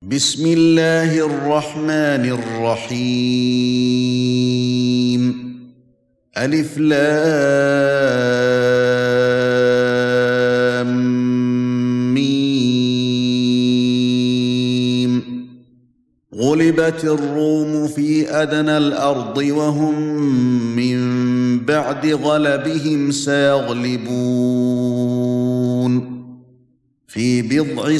بسم الله الرحمن الرحيم ألف لام ميم غلبت الروم في أدنى الأرض وهم من بعد غلبهم سيغلبون في بضع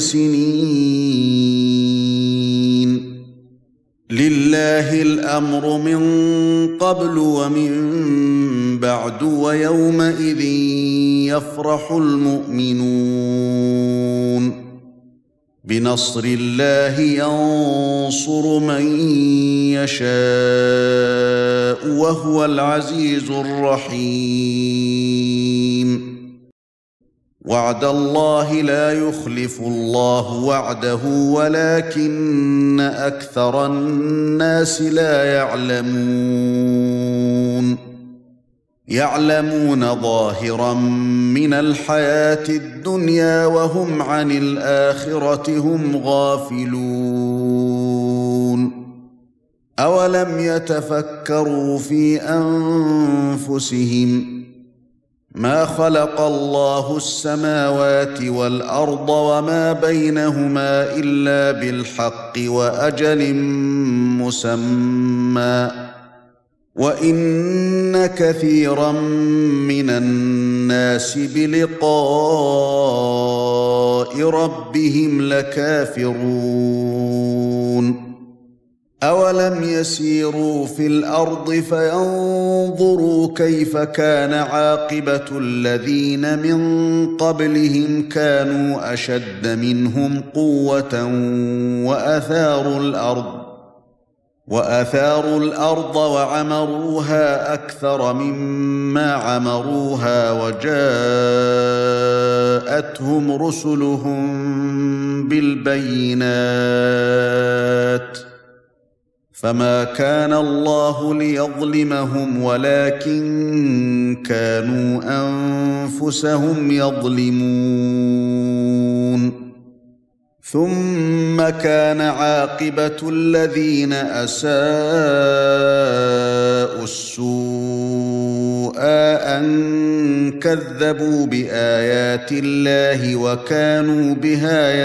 سنين لله الأمر من قبل ومن بعد ويومئذ يفرح المؤمنون بنصر الله ينصر من يشاء وهو العزيز الرحيم وعد الله لا يخلف الله وعده ولكن أكثر الناس لا يعلمون ظاهرا من الحياة الدنيا وهم عن الآخرة هم غافلون أولم يتفكروا في أنفسهم ما خلق الله السماوات والأرض وما بينهما إلا بالحق وأجل مسمى وإن كثيرا من الناس بلقاء ربهم لكافرون أولم يسيروا في الأرض فينظروا كيف كان عاقبة الذين من قبلهم كانوا أشد منهم قوة وأثاروا الأرض وعمروها أكثر مما عمروها وجاءتهم رسلهم بالبينات فما كان الله ليظلمهم ولكن كانوا أنفسهم يظلمون ثم كان عاقبة الذين أساءوا السوء أن كذبوا بآيات الله وكانوا بها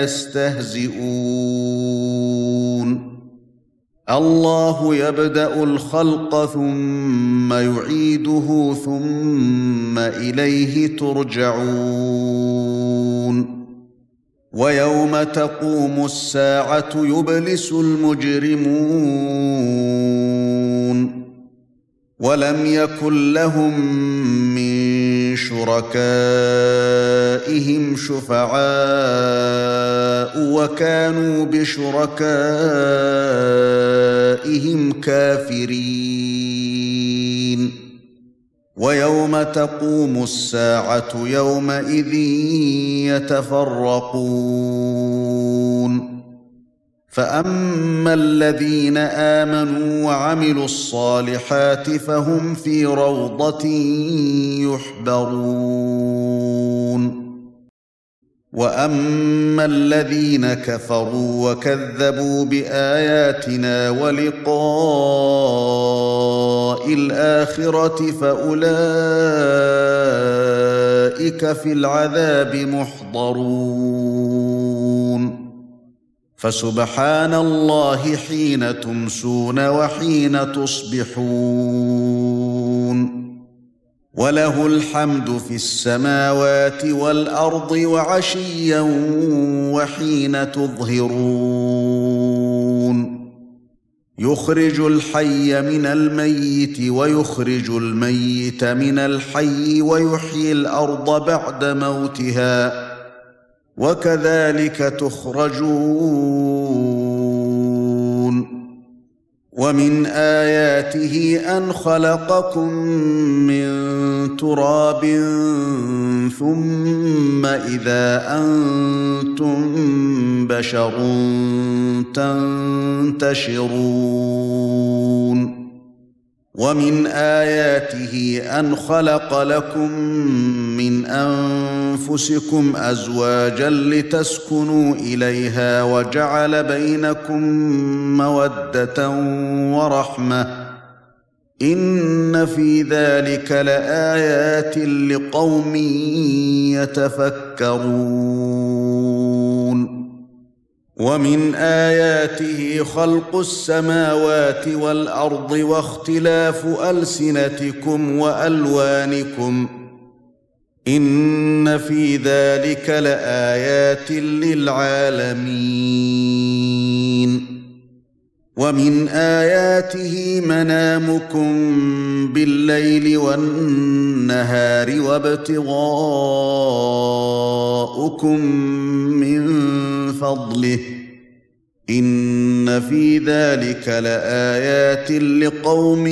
يستهزئون الله يبدأ الخلق ثم يعيده ثم إليه ترجعون ويوم تقوم الساعة يبلس المجرمون ولم يكن لهم من شركائهم شفعاء وكانوا بشركائهم كافرين ويوم تقوم الساعة يومئذ يتفرقون فأما الذين آمنوا وعملوا الصالحات فهم في روضة يحبرون وأما الذين كفروا وكذبوا بآياتنا ولقاء الآخرة فأولئك في العذاب محضرون فسبحان الله حين تمسون وحين تصبحون وله الحمد في السماوات والأرض وعشيا وحين تظهرون يخرج الحي من الميت ويخرج الميت من الحي ويحيي الأرض بعد موتها وكذلك تخرجون ومن آياته أن خلقكم من تراب ثم إذا أنتم بشر تنتشرون ومن آياته أن خلق لكم من أنفسكم أنفسكم أزواجا لتسكنوا إليها وجعل بينكم مودة ورحمة إن في ذلك لآيات لقوم يتفكرون ومن آياته خلق السماوات والأرض واختلاف ألسنتكم وألوانكم إن في ذلك لآيات للعالمين ومن آياته منامكم بالليل والنهار وابتغاؤكم من فضله إن في ذلك لآيات لقوم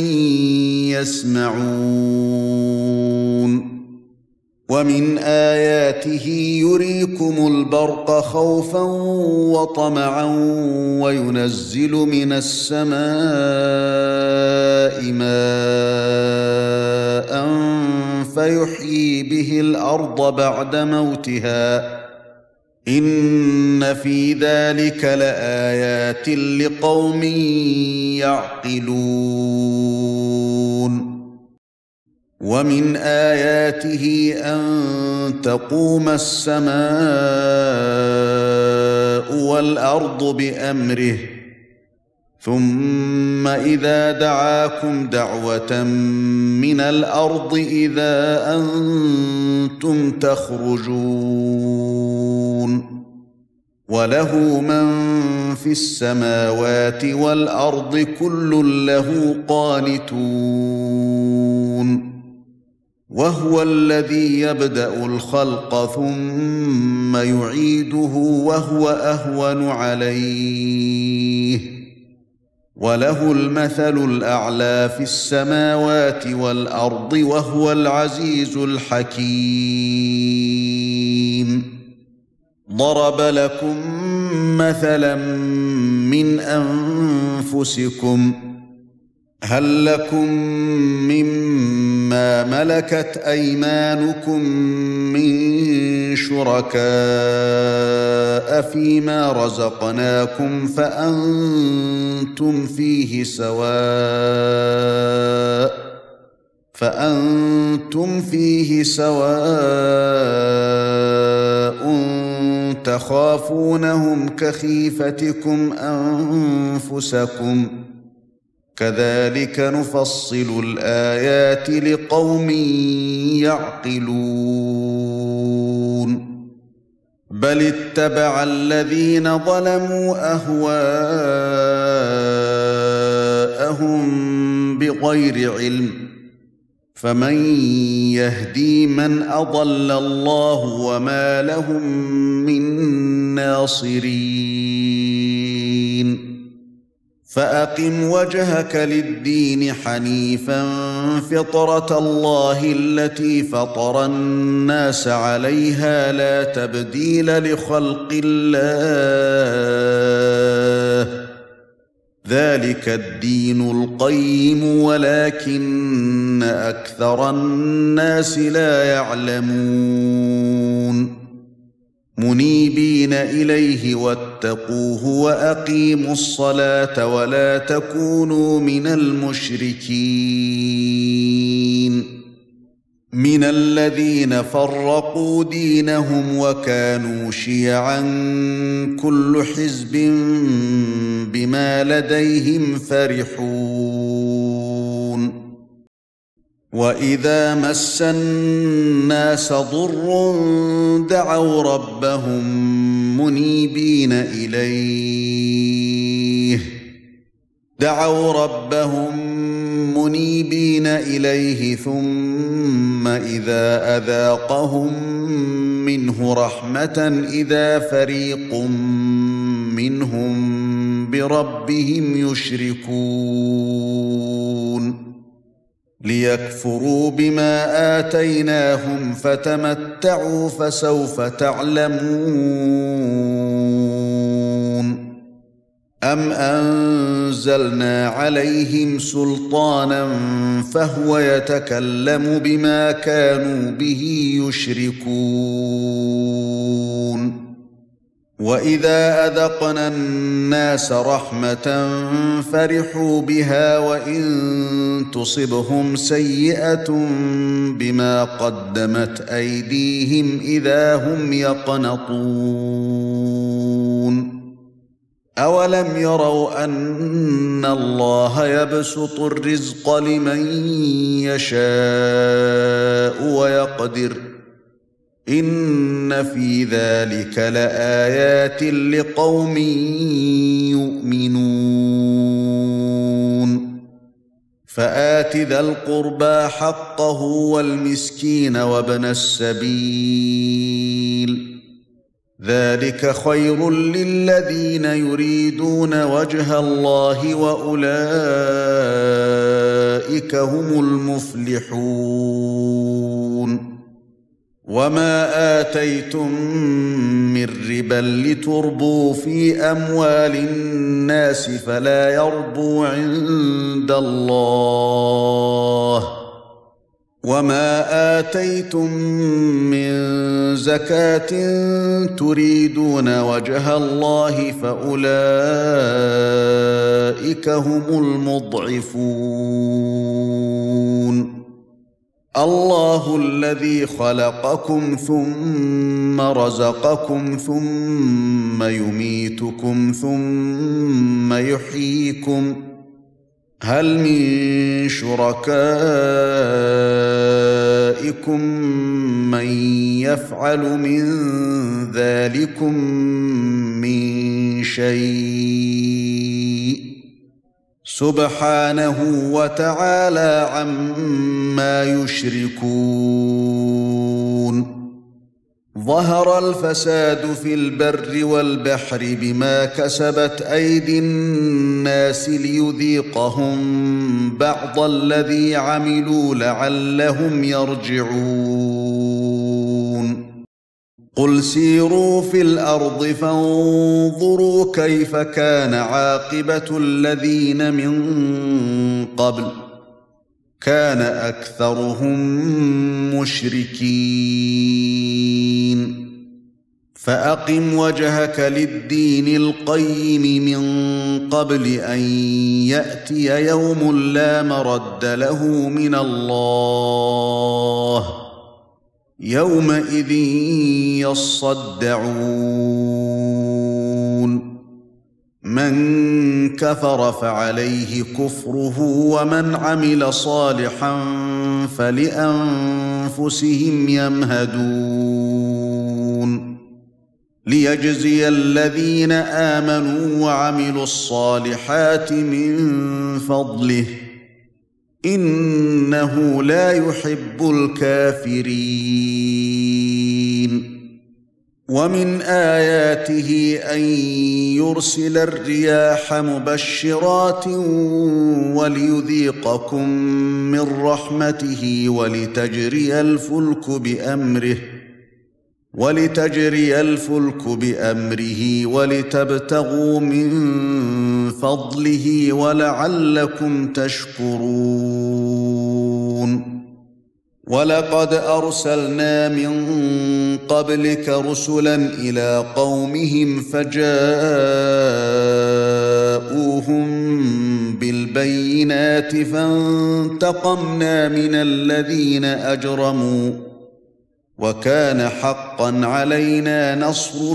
يسمعون ومن آياته يريكم البرق خوفا وطمعا وينزل من السماء ماء فيحيي به الأرض بعد موتها إن في ذلك لآيات لقوم يعقلون ومن آياته أن تقوم السماء والأرض بأمره ثم إذا دعاكم دعوة من الأرض إذا أنتم تخرجون وله من في السماوات والأرض كل له قانتون وهو الذي يبدأ الخلق ثم يعيده وهو أهون عليه وله المثل الأعلى في السماوات والأرض وهو العزيز الحكيم ضرب لكم مثلا من أنفسكم هل لكم مما ملكت أيمانكم من شركاء فيما رزقناكم فأنتم فيه سواء تخافونهم كخيفتكم أنفسكم كذلك نفصل الآيات لقوم يعقلون بل اتبع الذين ظلموا أهواءهم بغير علم فمن يهدي من أضل الله وما لهم من ناصرين فأقم وجهك للدين حنيفا فطرة الله التي فطر الناس عليها لا تبديل لخلق الله ذلك الدين القيم ولكن أكثر الناس لا يعلمون منيبين إليه واتقوه وأقيموا الصلاة ولا تكونوا من المشركين من الذين فرقوا دينهم وكانوا شيعا كل حزب بما لديهم فرحون وإذا مس الناس ضر دعوا ربهم منيبين إليه ثم إذا أذاقهم منه رحمة إذا فريق منهم بربهم يشركون ليكفروا بما آتيناهم فتمتعوا فسوف تعلمون أَمْ أَنزَلْنَا عَلَيْهِمْ سُلْطَانًا فَهُوَ يَتَكَلَّمُ بِمَا كَانُوا بِهِ يُشْرِكُونَ وَإِذَا أَذَقْنَا النَّاسَ رَحْمَةً فَرِحُوا بِهَا وَإِن تُصِبْهُمْ سَيِّئَةٌ بِمَا قَدَّمَتْ أَيْدِيهِمْ إِذَا هُمْ يَقْنَطُونَ أَوَلَمْ يَرَوْا أَنَّ اللَّهَ يَبْسُطُ الرِّزْقَ لِمَن يَشَاءُ وَيَقْدِرُ إِنَّ فِي ذَلِكَ لَآيَاتٍ لِقَوْمٍ يُؤْمِنُونَ فَآتِ ذَا الْقُرْبَى حَقَّهُ وَالْمِسْكِينَ وَابْنَ السَّبِيلِ ذَلِكَ خَيْرٌ لِّلَّذِينَ يُرِيدُونَ وَجْهَ اللَّهِ وَأُولَئِكَ هُمُ الْمُفْلِحُونَ وَمَا آتَيْتُم مِّن رِّبًا لِّتُرْبُوا فِي أَمْوَالِ النَّاسِ فَلَا يَرْبُو عِندَ اللَّهِ وَمَا آتَيْتُم مِّن زَكَاةٍ تُرِيدُونَ وَجْهَ اللَّهِ فَأُولَئِكَ هُمُ الْمُضْعِفُونَ اللَّهُ الَّذِي خَلَقَكُمْ ثُمَّ رَزَقَكُمْ ثُمَّ يُمِيتُكُمْ ثُمَّ يُحْيِيكُمْ هَلْ مِن شُرَكَائِكُم مَّن يَفْعَلُ مِن ذَلِكُم مِّن شَيْءٍ سُبْحَانَهُ وَتَعَالَى عَمَّا يُشْرِكُونَ ظَهَرَ الْفَسَادُ فِي الْبَرِّ وَالْبَحْرِ بِمَا كَسَبَتْ أَيْدِي النَّاسِ لِيُذِيقَهُم بَعْضَ الَّذِي عَمِلُوا لَعَلَّهُمْ يَرْجِعُونَ قُلْ سِيرُوا فِي الْأَرْضِ فَانظُرُوا كَيْفَ كَانَ عَاقِبَةُ الَّذِينَ مِن قَبْلُ كَانَ أَكْثَرُهُم مُشْرِكِينَ فَأَقِمْ وَجْهَكَ لِلدِّينِ الْقَيِّمِ مِن قَبْلِ أَن يَأْتِيَ يَوْمٌ لَّا مَرَدَّ لَهُ مِنَ اللَّهِ يَوْمَئِذٍ يَصَّدَّعُونَ مَن كَفَرَ فَعَلَيْهِ كُفْرُهُ وَمَنْ عَمِلَ صَالِحًا فَلِأَنفُسِهِمْ يَمْهَدُونَ لِيَجْزِيَ الَّذِينَ آمَنُوا وَعَمِلُوا الصَّالِحَاتِ مِن فَضْلِهِ إِنَّهُ لَا يُحِبُّ الْكَافِرِينَ وَمِنْ آيَاتِهِ أَن يُرْسِلَ الرِّيَاحَ مُبَشِّرَاتٍ وَلِيُذِيقَكُم مِّن رَّحْمَتِهِ وَلِتَجْرِيَ الْفُلْكُ بِأَمْرِهِ وَلِتَبْتَغُوا مِن فَضْلِهِ وَلَعَلَّكُمْ تَشْكُرُونَ وَلَقَدْ أَرْسَلْنَا مِن قَبْلِكَ رُسُلًا إِلَىٰ قَوْمِهِمْ فَجَاءُوهُم بِالْبَيِّنَاتِ فَانتَقَمْنَا مِنَ الَّذِينَ أَجْرَمُوا وَكَانَ حَقًّا عَلَيْنَا نَصْرُ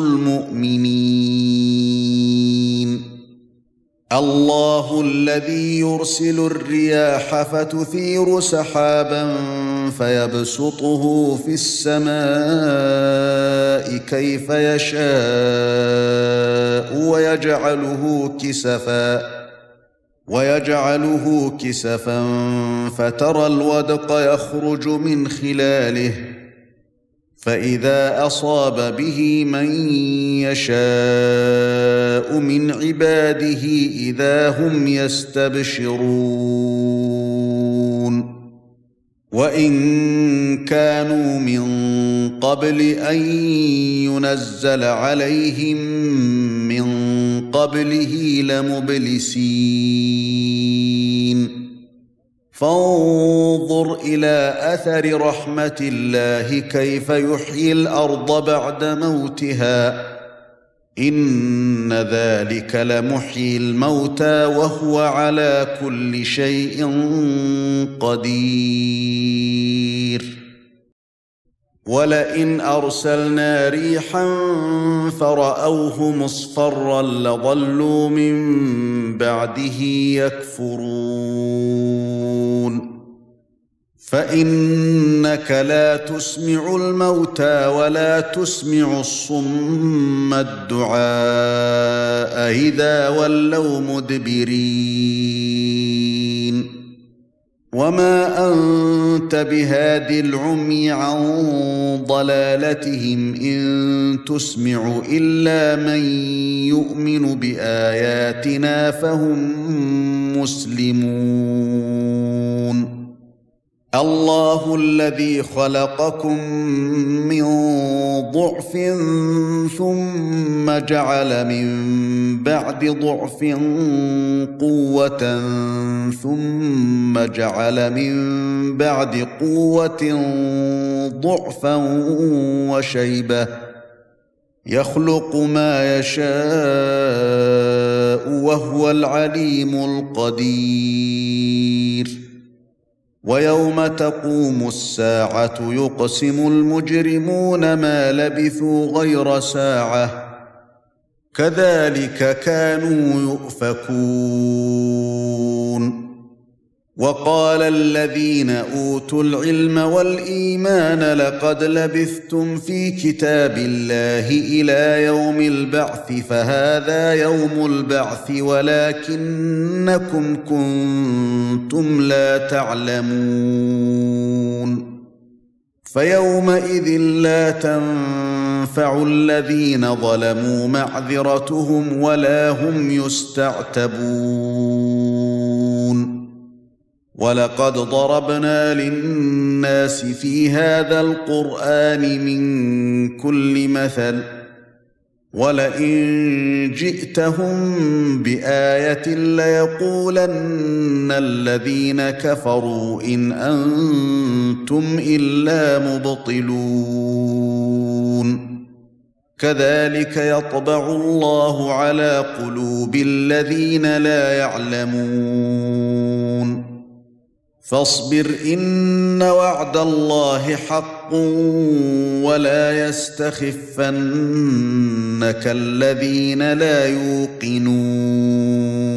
الْمُؤْمِنِينَ اللَّهُ الَّذِي يُرْسِلُ الرِّيَاحَ فَتُثِيرُ سَحَابًا فَيَبْسُطُهُ فِي السَّمَاءِ كَيْفَ يَشَاءُ وَيَجْعَلُهُ كِسَفًا فَتَرَى الْوَدْقَ يَخْرُجُ مِنْ خِلَالِهِ فَإِذَا أَصَابَ بِهِ مَن يَشَاءُ مِنْ عِبَادِهِ إِذَا هُمْ يَسْتَبْشِرُونَ وَإِن كَانُوا مِن قَبْلِ أَن يُنَزَّلَ عَلَيْهِم مِّن قبله لمبلسين فانظر إلى أثر رحمة الله كيف يحيي الأرض بعد موتها إن ذلك لمحيي الموتى وهو على كل شيء قدير ولئن أرسلنا ريحا فرأوه مصفرا لظلوا من بعده يكفرون فإنك لا تسمع الموتى ولا تسمع الصم الدعاء إذا ولوا مدبرين وما أنت بهاد العمي عن ضلالتهم إن تسمع إلا من يؤمن بآياتنا فهم مسلمون الله الذي خلقكم من ضعف ثم جعل من بعد ضعف قوة ثم جعل من بعد قوة ضعفا وشيبة يخلق ما يشاء وهو العليم القدير ويوم تقوم الساعة يقسم المجرمون ما لبثوا غير ساعة كذلك كانوا يؤفكون وقال الذين أوتوا العلم والإيمان لقد لبثتم في كتاب الله إلى يوم البعث فهذا يوم البعث ولكنكم كنتم لا تعلمون فيومئذ لا تنفع الذين ظلموا معذرتهم ولا هم يستعتبون ولقد ضربنا للناس في هذا القرآن من كل مثل ولئن جئتهم بآية ليقولن الذين كفروا إن أنتم إلا مبطلون كذلك يطبع الله على قلوب الذين لا يعلمون فاصبر إن وعد الله حق ولا يستخفنك الذين لا يوقنون